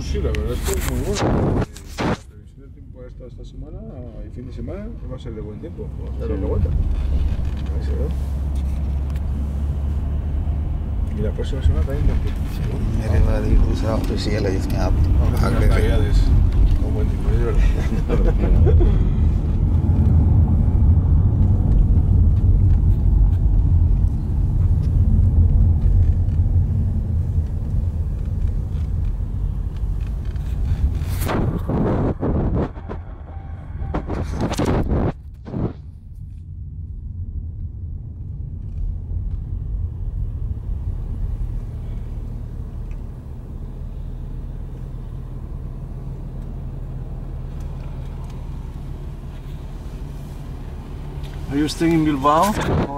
Pues sí, la verdad es que es muy bueno. La previsión del tiempo esta semana y fin de semana va a ser de buen tiempo. Vamos a darle la vuelta. Ahí se ve. Y la próxima semana también buen tiempo. मेरे बाद ही दूसरा ऑफिशियल है जिसमें आप भाग रहे थे Navidades con buen tiempo, es verdad. Are you staying in Bilbao